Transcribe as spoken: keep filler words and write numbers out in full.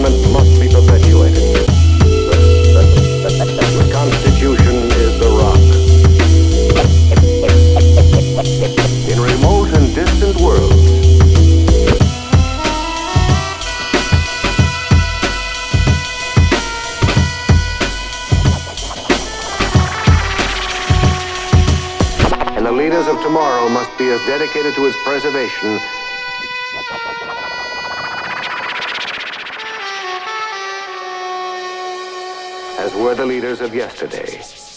government must be perpetuated. The, the, the Constitution is the rock. In remote and distant worlds, and the leaders of tomorrow must be as dedicated to its preservation as were the leaders of yesterday.